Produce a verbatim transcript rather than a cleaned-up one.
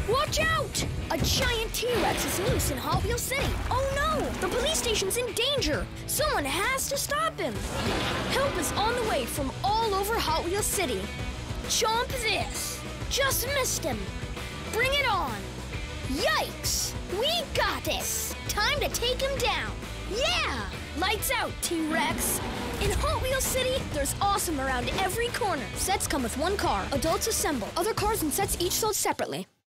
Watch out! A giant T-Rex is loose in Hot Wheels City. Oh no! The police station's in danger. Someone has to stop him. Help is on the way from all over Hot Wheels City. Chomp this! Just missed him. Bring it on! Yikes! We got this! Time to take him down. Yeah! Lights out, T-Rex. In Hot Wheels City, there's awesome around every corner. Sets come with one car. Adults assemble. Other cars and sets each sold separately.